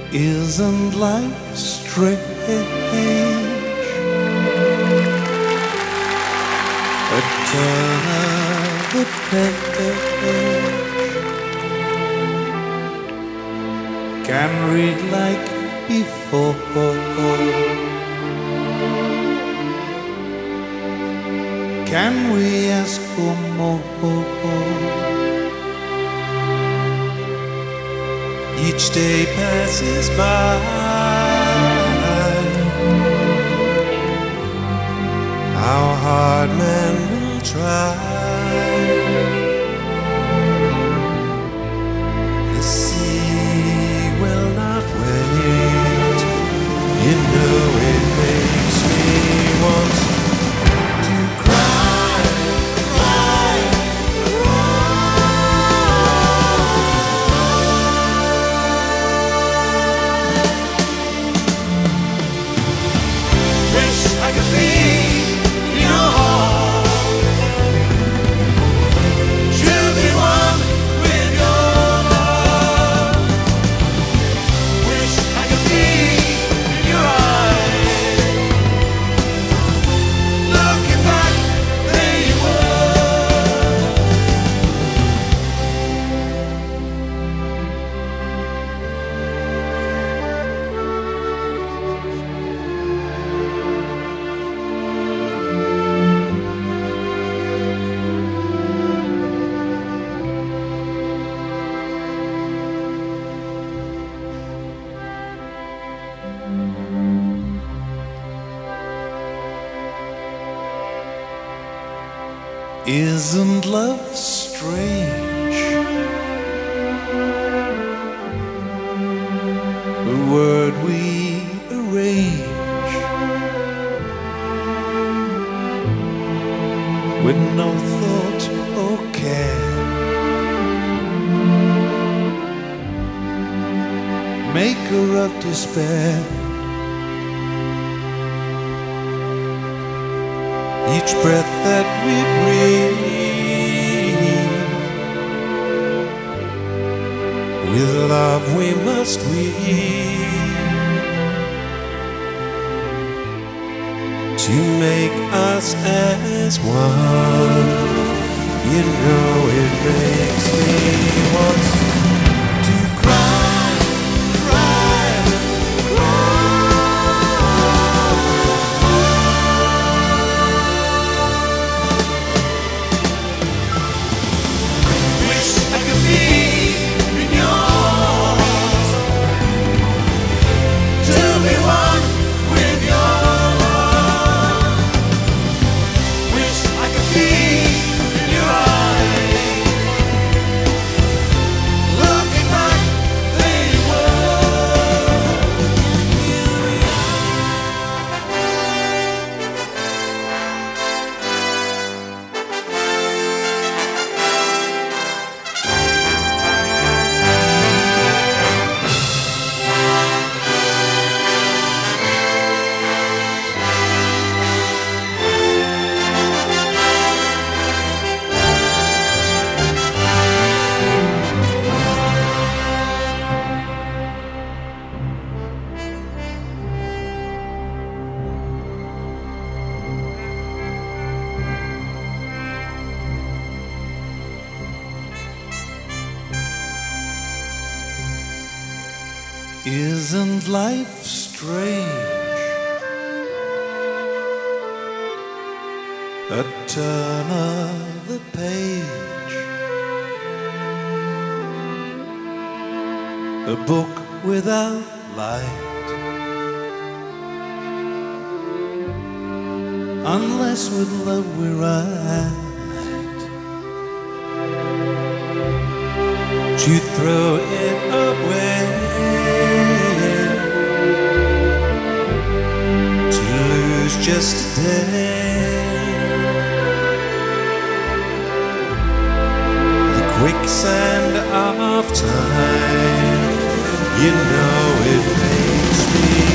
Isn't life strange? A turn of the page. Can read like before. Can we ask for more? Each day passes by. How hard man will try. The sea will not wait. You know it makes me want to cry, cry, wish I could be in your heart, to be one with your love. Wish I could be in your eyes, looking back, there you Isn't love strange? A word we arrange with no thought or care. Maker of despair. Each breath that we breathe, with love we must weave, to make us as one. You know it makes me want to cry, cry, Isn't life strange? A turn of the page, a book without light, unless with love we write. To throw it away, to lose just a day, the quicksand of time. You know it makes me